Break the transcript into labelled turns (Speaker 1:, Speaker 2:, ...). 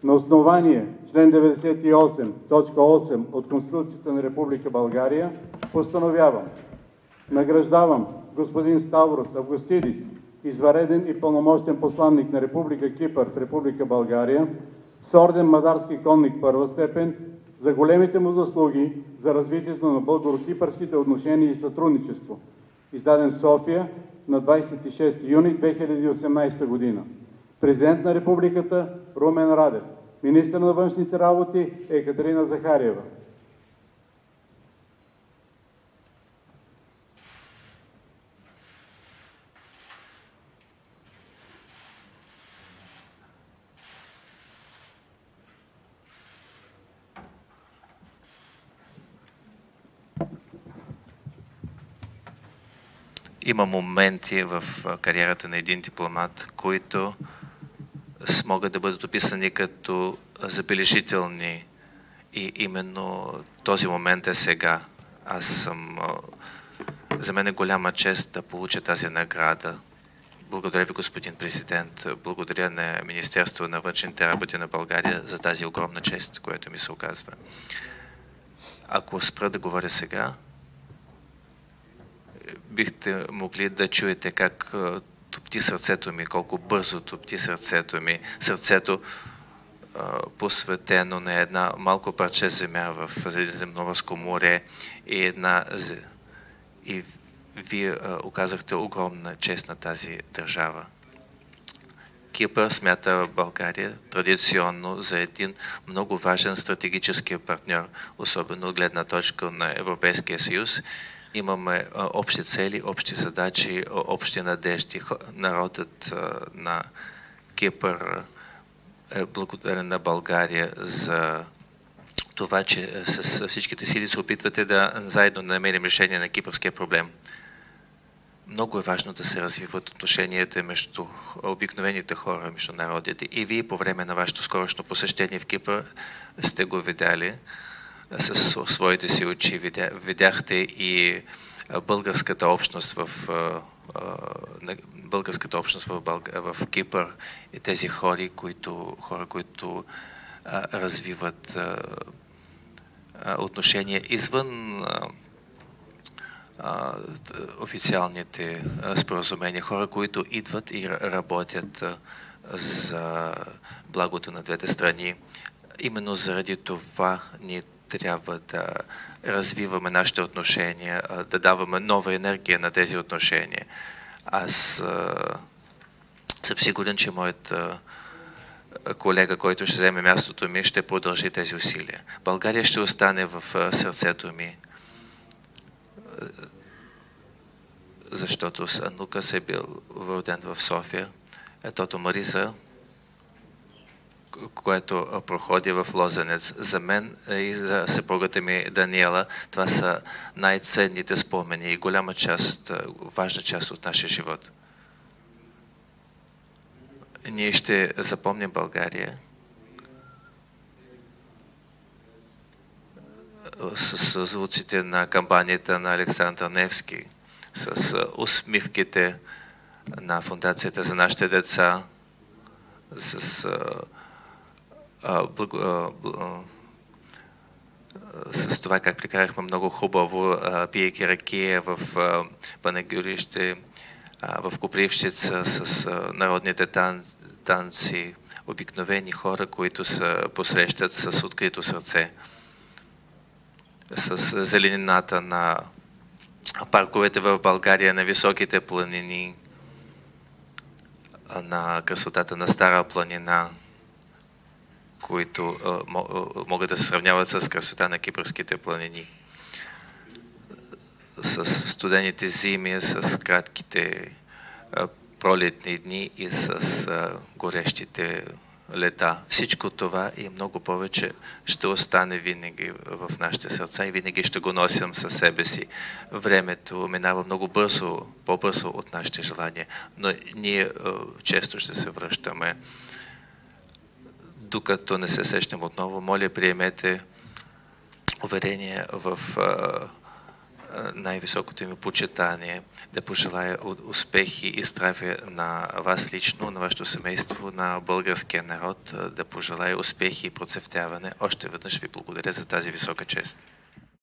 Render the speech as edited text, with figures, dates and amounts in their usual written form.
Speaker 1: На основание член 98, точка 8 от Конституцията на Република България постановявам: награждавам господин Ставрос Августидис, извънреден и пълномощен посланник на Република Кипър в Република България, с орден Мадарски конник първа степен за големите му заслуги за развитието на българо-кипърските отношения и сътрудничество, издаден в София на 26 юни 2018 година. Президент на Републиката Румен Радев, министър на външните работи Екатерина Захариева.
Speaker 2: Има моменти в кариерата на един дипломат, които могат да бъдат описани като забележителни и именно този момент е сега. За мен е голяма чест да получа тази награда. Благодаря ви, господин президент. Благодаря на Министерство на външните работи на България за тази огромна чест, която ми се оказва. Ако спра да говоря сега, бихте могли да чуете как топти сърцето ми, колко бързо топти сърцето ми. Сърцето посветено на една малко парче земя в Средиземноморско море и вие оказахте огромна чест на тази държава. Кипър смята България традиционно за един много важен стратегически партньор, особено от гледна точка на Европейския съюз. Имаме общи цели, общи задачи, общи надежди. Народът на Кипър е благодарен на България за това, че с всичките сили се опитвате да заедно намерим решение на кипърския проблем. Много е важно да се развиват отношенията между обикновените хора, между народите. И вие по време на вашето скорошно посещение в Кипър сте го видяли със своите си очи. Видяхте и българската общност в Кипър и тези хора, които развиват отношения извън официалните споразумения, хора, които идват и работят за благото на двете страни. Именно заради това ние трябва да развиваме нашите отношения, да даваме нова енергия на тези отношения. Аз съм сигурен, че моят колега, който ще вземе мястото ми, ще продължи тези усилия. България ще остане в сърцето ми, защото Лукас е бил роден в София. Тото Мариза, което проходи в Лозенец. За мен и за съпругата ми Даниела, това са най-ценните спомени и голяма част, важна част от нашия живот. Ние ще запомним България с звуците на кампанията на Александър Невски, с усмивките на Фондацията за нашите деца, с това как прекарахме много хубаво, пиейки ракия в Панагюрище, в Копривщица, с народните танци, обикновени хора, които се посрещат с открито сърце, с зеленината на парковете в България, на високите планини, на красотата на Стара планина, които могат да се сравняват с красота на кипърските планини, с студените зими, с кратките пролетни дни и с горещите лета. Всичко това и много повече ще остане винаги в нашите сърца и винаги ще го носим със себе си. Времето минава много бързо, по-бързо от нашите желания, но ние често ще се връщаме. Докато не се срещнем отново, моля, приемете уверение в най-високото ми почитание, да пожелая успехи и здраве на вас лично, на вашето семейство, на българския народ, да пожелая успехи и процъфтяване. Още веднъж ви благодаря за тази висока чест.